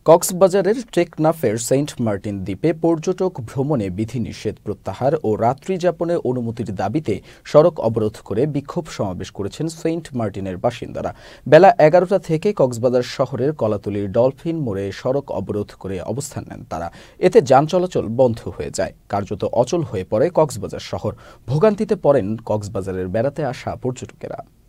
কক্সবাজারের টেকনাফের Saint Martin দ্বীপে পর্যটক ভ্রমণে বিধিনিষেধ প্রত্যাহার ও রাত্রি যাপনে অনুমতির দাবিতে সড়ক অবরোধ করে বিক্ষোভ সমাবেশ করেছেন সেন্ট মার্টিনের বাসিন্দারা। বেলা ১১টা থেকে কক্সবাজার শহরের কলাতলীর ডলফিন মোড়ে সড়ক অবরোধ করে অবস্থান নেন তারা। এতে যান চলাচল বন্ধ হয়ে যায়, কার্যত অচল হয়ে পড়ে কক্সবাজার শহর। ভোগান্তিতে পড়েন কক্সবাজারের বেড়াতে আসা পর্যটকেরা।